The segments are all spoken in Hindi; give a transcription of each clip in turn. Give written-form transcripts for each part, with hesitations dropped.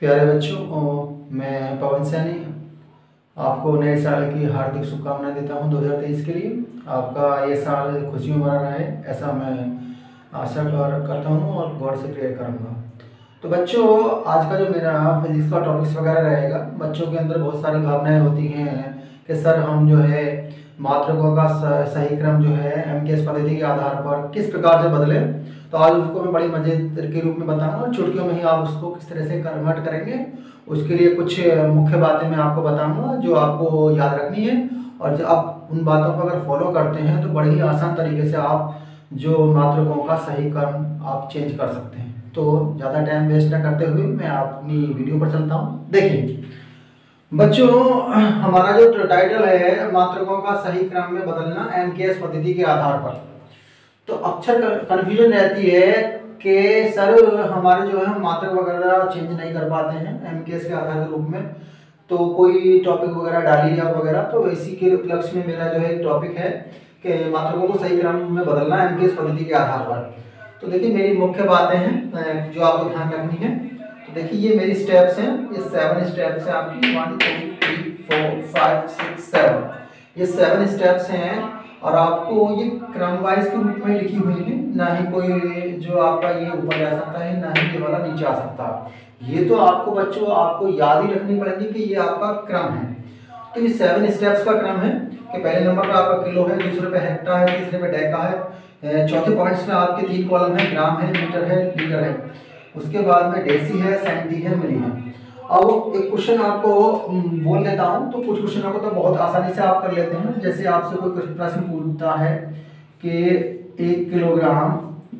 प्यारे बच्चों, मैं पवन सैनी आपको नए साल की हार्दिक शुभकामनाएं देता हूं 2023 के लिए। आपका ये साल खुशियों भरा रहे, ऐसा मैं आशा करता हूं और गॉड से प्रेयर करूंगा। तो बच्चों, आज का जो मेरा फिजिक्स का टॉपिक्स वगैरह रहेगा, बच्चों के अंदर बहुत सारी भावनाएं होती हैं कि सर हम जो है मात्रकों का सही क्रम जो है एमकेएस पद्धति के आधार पर किस प्रकार से बदले। तो आज उसको मैं बड़ी मजे के रूप में बताऊंगा और चुटकियों में ही आप उसको किस तरह से कन्वर्ट करेंगे, उसके लिए कुछ मुख्य बातें मैं आपको बताऊंगा जो आपको याद रखनी है। और जब आप उन बातों को अगर फॉलो करते हैं तो बड़े ही आसान तरीके से आप जो मात्रकों का सही क्रम आप चेंज कर सकते हैं। तो ज़्यादा टाइम वेस्ट न करते हुए मैं अपनी वीडियो पर चलता हूँ। देखिए बच्चों, हमारा जो टाइटल है मात्रकों का सही क्रम में बदलना एमकेएस पद्धति के आधार पर। तो अक्सर कन्फ्यूजन रहती है कि सर हमारे जो है मात्रक वगैरह चेंज नहीं कर पाते हैं एमकेएस के आधार के रूप में, तो कोई टॉपिक वगैरह डालिए आप वगैरह। तो इसी के उपलक्ष्य में मेरा जो है एक टॉपिक है कि मात्रकों को सही क्रम में बदलना एमकेएस पद्धति के आधार पर। तो देखिए मेरी मुख्य बातें हैं जो आपको ध्यान रखनी है। तो देखिए ये मेरी स्टेप्स हैं, ये 7 स्टेप्स हैं आपकी, 1 2 3 4 5 6 7, ये 7 स्टेप्स हैं। और आपको ये क्रम वाइज के रूप में लिखी हुई है, ना ही कोई जो आपका ये ऊपर जा सकता है, ना ही ये वाला नीचे आ सकता। ये तो आपको बच्चों आपको याद ही रखनी पड़ेगी कि ये आपका क्रम है। तो ये 7 स्टेप्स का क्रम है कि पहले नंबर पर आपका किलो है, दूसरे पे हेक्टा है, तीसरे पे डेका है, चौथे पॉइंट्स में आपके 3 कॉलम है, ग्राम है, मीटर है, लीटर है, उसके बाद में डेसी है, सेंटी है, मिली है। अब एक क्वेश्चन आपको बोल देता हूं, तो कुछ क्वेश्चनों को तो बहुत आसानी से आप कर लेते हैं। जैसे आपसे कोई प्रश्न पूछता है कि 1 किलोग्राम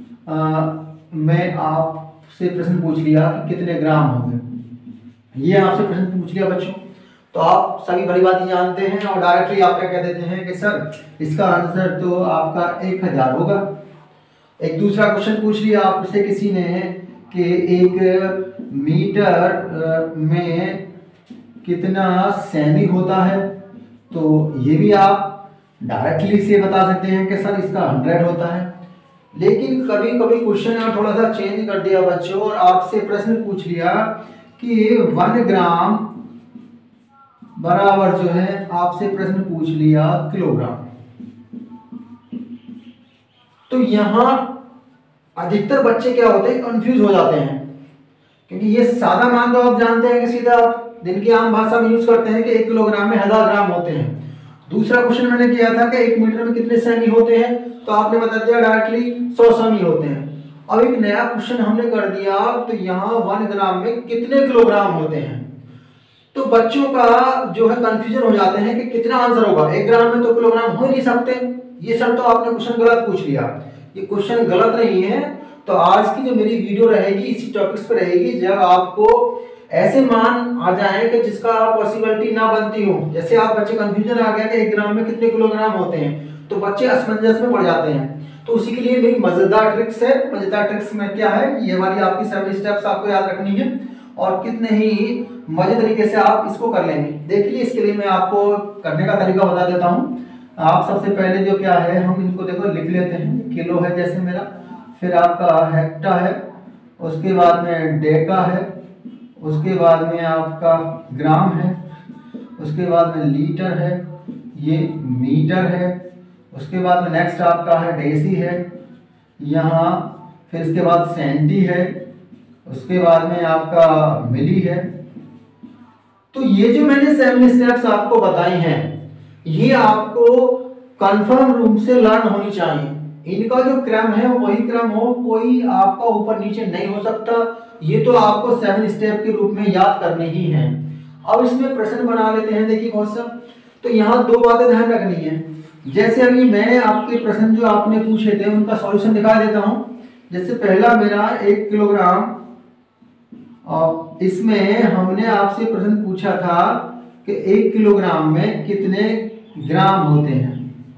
में आपसे प्रश्न पूछ लिया कि कितने ग्राम होंगे, ये आपसे प्रश्न पूछ लिया बच्चों, तो आप सभी बड़ी बात जानते हैं और डायरेक्टली आप क्या कह देते हैं कि सर इसका आंसर तो आपका 1000 होगा। एक दूसरा क्वेश्चन पूछ लिया आपसे किसी ने कि 1 मीटर में कितना सेमी होता है, तो ये भी आप डायरेक्टली से बता सकते हैं कि सर इसका 100 होता है। लेकिन कभी कभी क्वेश्चन थोड़ा सा चेंज कर दिया बच्चों और आपसे प्रश्न पूछ लिया कि 1 ग्राम बराबर जो है आपसे प्रश्न पूछ लिया किलोग्राम। तो यहां अधिकतर बच्चे क्या होते हैं, कंफ्यूज हो जाते हैं, क्योंकि ये सादा मान तो आप जानते हैं कि सीधा आप दिन की आम भाषा में यूज करते हैं कि 1 किलोग्राम में 1000 ग्राम होते हैं। दूसरा क्वेश्चन मैंने किया था कि 1 मीटर में कितने सेमी होते हैं, तो आपने बता दिया डायरेक्टली 100 सेमी होते हैं। अब एक नया क्वेश्चन हमने कर दिया, तो यहाँ 1 ग्राम में कितने किलोग्राम होते हैं। तो बच्चों का जो है कंफ्यूजन हो जाते हैं कि कितना आंसर होगा, 1 ग्राम में तो किलोग्राम हो नहीं सकते। ये सर तो आपने क्वेश्चन गलत पूछ लिया, ये क्वेश्चन गलत नहीं है। तो आज की जो मेरी वीडियो रहेगी इसी टॉपिक्स पे रहेगी, जब आपको ऐसे मान आ जाए कि जिसका पॉसिबिलिटी ना बनती हो। जैसे आप बच्चे कंफ्यूजन आ गया कि 1 ग्राम में कितने किलोग्राम होते हैं, तो बच्चे असमंजस में पड़ जाते हैं। तो उसी के लिए मेरी मजेदार ट्रिक्स है। मजेदार ट्रिक्स में क्या है, ये वाली आपकी 7 स्टेप्स आपको याद रखनी है और कितने ही मजे तरीके से आप इसको कर लेंगे। देखिए इसके लिए मैं आपको करने का तरीका बता देता हूँ। आप सबसे पहले जो क्या है, हम इनको देखो लिख लेते हैं। किलो है जैसे मेरा, फिर आपका हेक्टा है, उसके बाद में डेका है, उसके बाद में आपका ग्राम है, उसके बाद में लीटर है, ये मीटर है, उसके बाद में नेक्स्ट आपका है डेसी है यहाँ, फिर इसके बाद सेंटी है, उसके बाद में आपका मिली है। तो ये जो मैंने 7 स्टेप्स आपको बताई हैं, ये आपको कंफर्म रूप से लर्न होनी चाहिए। इनका जो क्रम है वही क्रम हो, कोई आपका ऊपर नीचे नहीं हो सकता। ये तो आपको 7 स्टेप के रूप में याद करने ही हैं। अब इसमें प्रश्न बना लेते हैं। देखिए बहुत सा, तो यहाँ 2 बातें ध्यान रखनी है। जैसे अभी मैं आपके प्रश्न जो आपने पूछे थे उनका सॉल्यूशन दिखा देता हूँ। जैसे पहला मेरा 1 किलोग्राम, और इसमें हमने आपसे प्रश्न पूछा था कि 1 किलोग्राम में कितने ग्राम होते हैं।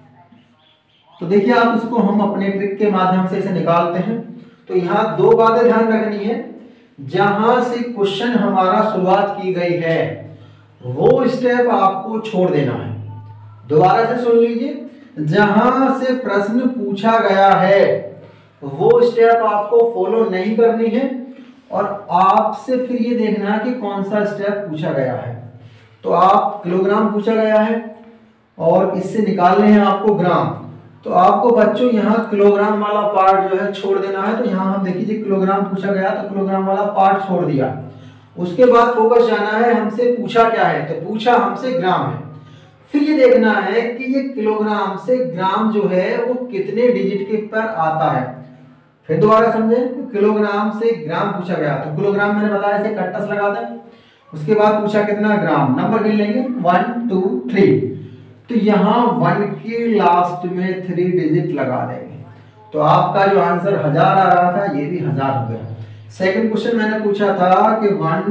तो देखिए आप इसको हम अपने ट्रिक के माध्यम से इसे निकालते हैं। तो यहाँ 2 बातें ध्यान रखनी है। जहां से क्वेश्चन हमारा शुरुआत की गई है वो स्टेप आपको छोड़ देना है। दोबारा से सुन लीजिए, जहां से प्रश्न पूछा गया है वो स्टेप आपको फॉलो नहीं करनी है, और आपसे फिर ये देखना है कि कौन सा स्टेप पूछा गया है। तो आप किलोग्राम पूछा गया है और इससे निकालने हैं आपको ग्राम। तो आपको बच्चों यहाँ किलोग्राम वाला पार्ट जो है छोड़ देना है। तो यहाँ हम देखिए किलोग्राम पूछा गया तो किलोग्राम वाला पार्ट छोड़ दिया। उसके बाद फोकस जाना है हमसे पूछा क्या है, तो पूछा हमसे ग्राम है। फिर ये देखना है कि ये किलोग्राम से ग्राम जो है वो कितने डिजिट के पर आता है। फिर दोबारा समझे, किलोग्राम से ग्राम पूछा गया तो किलोग्राम मैंने बताया इसे कट्टस लगा दें। उसके बाद पूछा कितना ग्राम, नंबर गिन लेंगे 1 2 3। तो यहाँ 1 के लास्ट में 3 डिजिट लगा देंगे। तो आपका जो आंसर 1000 आ रहा था ये भी 1000 हो गया। सेकंड क्वेश्चन मैंने पूछा था कि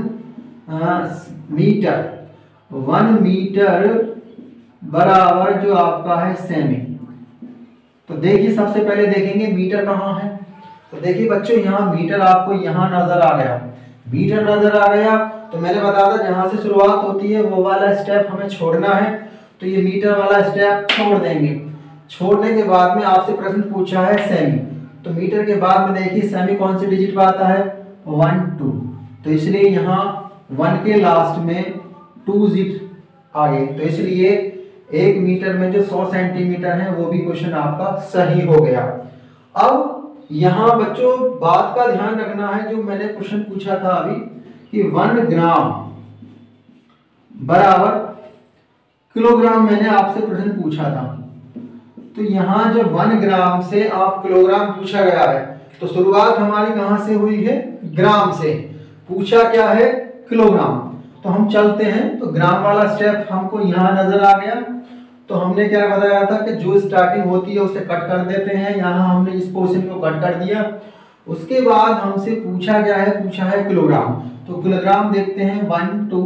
1 मीटर बराबर जो आपका है सेमी। तो देखिए सबसे पहले देखेंगे मीटर कहाँ है। तो देखिए बच्चों यहाँ मीटर आपको यहाँ नजर आ गया, मीटर नजर आ गया। तो मैंने बताया था जहाँ से शुरुआत होती है वो वाला स्टेप हमें छोड़ना है। तो ये मीटर वाला स्टेप छोड़ देंगे। छोड़ने के बाद में आपसे प्रश्न पूछा है सेमी। तो मीटर के बाद में देखिए सेमी कौन सी डिजिट पे आता है 1 2। तो इसलिए यहाँ 1 के लास्ट में 2 डिजिट आ गए। तो इसलिए 1 मीटर में जो 100 सेंटीमीटर है वो भी क्वेश्चन आपका सही हो गया। अब यहाँ बच्चों बात का ध्यान रखना है, जो मैंने क्वेश्चन पूछा था अभी कि 1 ग्राम बराबर किलोग्राम, मैंने आपसे प्रश्न पूछा था। तो यहाँ जब 1 ग्राम से आप किलोग्राम पूछा गया है तो शुरुआत हमारी कहां से हुई है, ग्राम से। पूछा क्या है, किलोग्राम। तो हम चलते हैं। तो ग्राम वाला स्टेप हमको यहाँ नजर आ गया। तो हमने क्या बताया था कि जो स्टार्टिंग होती है उसे कट कर देते हैं। यहाँ हमने इस पोर्शन को कट कर दिया। उसके बाद हमसे पूछा गया है, पूछा है किलोग्राम। तो किलोग्राम देखते हैं 1 2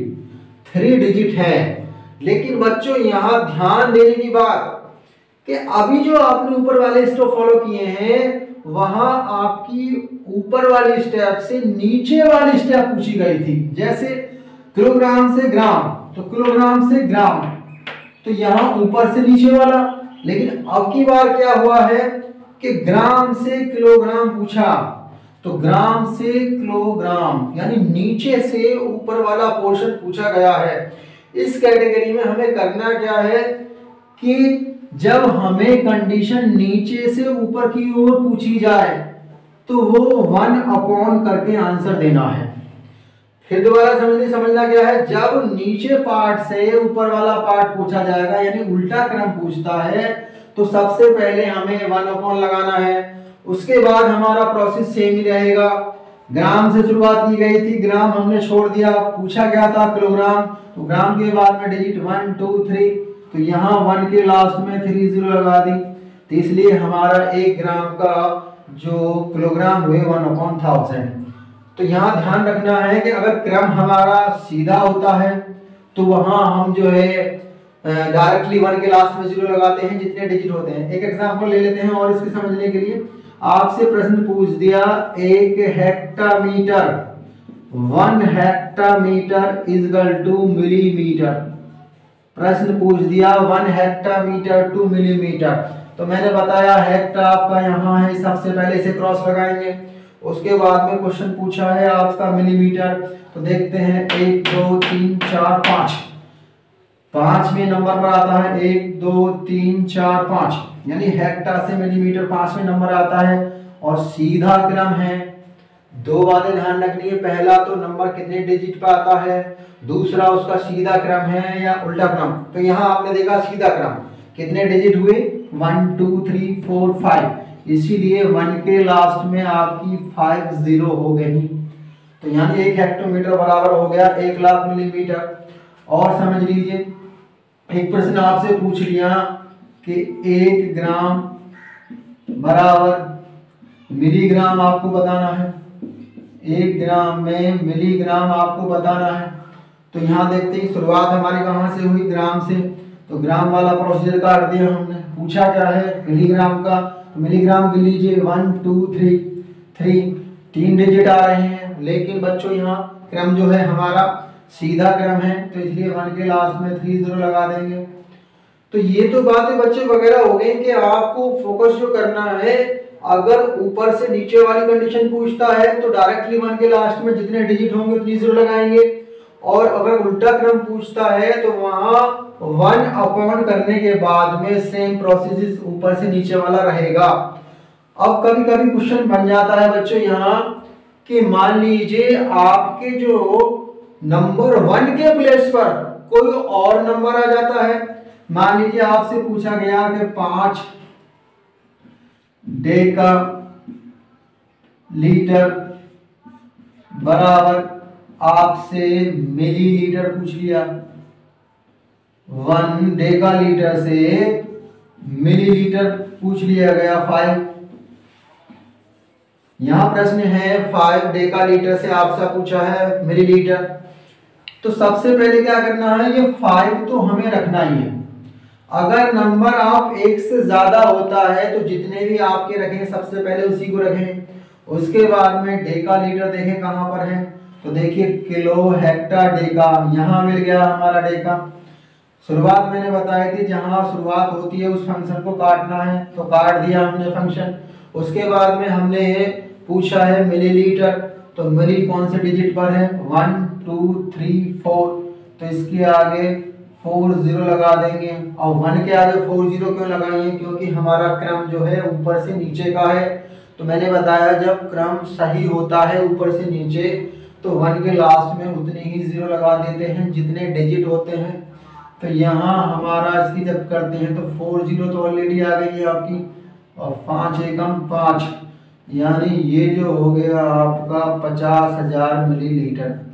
3 डिजिट है। लेकिन बच्चों यहाँ ध्यान देने की बात कि अभी जो आपने ऊपर वाले स्टेप फॉलो किए हैं वहां आपकी ऊपर वाली स्टेप से नीचे वाली स्टेप पूछी गई थी। जैसे किलोग्राम से ग्राम, तो किलोग्राम से ग्राम, तो यहाँ ऊपर से नीचे वाला। लेकिन अब की बार क्या हुआ है कि ग्राम से किलोग्राम पूछा। तो ग्राम से किलोग्राम यानी नीचे से ऊपर वाला पोर्शन पूछा गया है। इस कैटेगरी में हमें करना क्या है कि जब हमें कंडीशन नीचे से ऊपर की ओर पूछी जाए तो वो 1 अपॉन करके आंसर देना है। फिर दोबारा समझना क्या है, जब नीचे पार्ट से ऊपर वाला पार्ट पूछा जाएगा यानी उल्टा क्रम पूछता है तो सबसे पहले हमें 1 अपॉन लगाना है। उसके बाद हमारा प्रोसेस सेम ही रहेगा। ग्राम से शुरुआत की गई थी, ग्राम हमने छोड़ दिया, पूछा गया था किलोग्राम। तो ग्राम के बाद में डिजिट 1 2 3, तो यहाँ 1 के लास्ट में 3 0 लगा दी। तो इसलिए हमारा 1 ग्राम का जो किलोग्राम हुए 1/1000। तो यहाँ ध्यान रखना है कि अगर क्रम हमारा सीधा होता है तो वहाँ हम जो है डायरेक्टली 1 के लास्ट में 0 लगाते हैं जितने डिजिट होते हैं। एक एग्जांपल ले लेते हैं और इसके समझने के लिए आपसे प्रश्न पूछ दिया 1 hectometre 1 hectometre is equal to millimetre. प्रश्न पूछ दिया 1 हेक्टामीटर टू मिलीमीटर। तो मैंने बताया हेक्टा आपका यहाँ है, सबसे पहले इसे क्रॉस लगाएंगे। उसके बाद में क्वेश्चन पूछा है आपका मिलीमीटर। तो देखते हैं 1 2 3 4 5, 5वें नंबर पर आता है 1 2 3 4 5 यानी हेक्टा से मिलीमीटर 5वें नंबर आता है और सीधा क्रम है। दो बातें ध्यान रखनी है, पहला तो नंबर कितने डिजिट पे आता है, दूसरा उसका सीधा क्रम है या उल्टा क्रम। तो यहाँ आपने देखा सीधा क्रम, कितने डिजिट हुए 1 2 3 4 5, इसीलिए 1 के लास्ट में आपकी 5 0 हो गई। तो यानी 1 हेक्टोमीटर बराबर हो गया 1 लाख मिलीमीटर। और समझ लीजिए एक प्रश्न आपसे पूछ लिया कि 1 ग्राम बराबर मिलीग्राम आपको बताना है। 1 ग्राम में मिलीग्राम आपको बताना है। तो यहाँ देखते हैं शुरुआत हमारी कहाँ से हुई, ग्राम से। तो ग्राम वाला प्रोसीजर काट दिया हमने। पूछा क्या है मिलीग्राम का, तो मिलीग्राम गिन लीजिए 1 2 3 3 डिजिट आ रहे हैं। लेकिन बच्चों यहाँ क्रम जो है हमारा सीधा क्रम है तो इसलिए 1 के लास्ट में 3 0 लगा देंगे। तो ये तो बातें बच्चे वगैरह हो गई कि आपको फोकस जो करना है अगर ऊपर से नीचे वाली कंडीशन पूछता है तो डायरेक्टली 1 के लास्ट में जितने डिजिट होंगे उतनी जीरो लगाएंगे, और अगर उल्टा क्रम पूछता है तो वहां 1 अपॉन करने के बाद में सेम प्रोसेस ऊपर से नीचे वाला रहेगा। अब कभी कभी क्वेश्चन बन जाता है बच्चों यहाँ कि मान लीजिए आपके जो नंबर 1 के प्लेस पर कोई और नंबर आ जाता है। मान लीजिए आपसे पूछा गया कि 5 डेका लीटर बराबर आपसे मिलीलीटर पूछ लिया। 1 डेका लीटर से मिलीलीटर पूछ लिया गया 5। यहां प्रश्न है 5 डेका लीटर से आपसे पूछा है मिलीलीटर। तो सबसे पहले क्या करना है, ये 5 तो हमें रखना ही है। अगर नंबर आप 1 से ज्यादा होता है तो जितने भी आपके रखें सबसे पहले उसी को रखें। उसके बाद में डेका लीटर देखें कहां पर है, तो देखिए किलो हेक्टर डेका, यहां मिल गया हमारा डेका। शुरुआत मैंने बताई थी जहां शुरुआत होती है उस फंक्शन को काटना है, तो काट दिया हमने फंक्शन। उसके बाद में हमने पूछा है मिलीलीटर, तो मिली कौन से डिजिट पर है, 1 2 3 4, तो इसके आगे 4 0 लगा देंगे। और 1 के आगे 4 0 क्यों लगाएंगे, क्योंकि हमारा क्रम जो है ऊपर से नीचे का है। तो मैंने बताया जब क्रम सही होता है ऊपर से नीचे तो 1 के लास्ट में उतने ही 0 लगा देते हैं जितने डिजिट होते हैं। तो यहाँ हमारा इसकी जब करते हैं तो 4 0 तो ऑलरेडी आ गई है आपकी, और 5 एकम 5, यानी ये जो हो गया आपका 50,000 मिलीलीटर।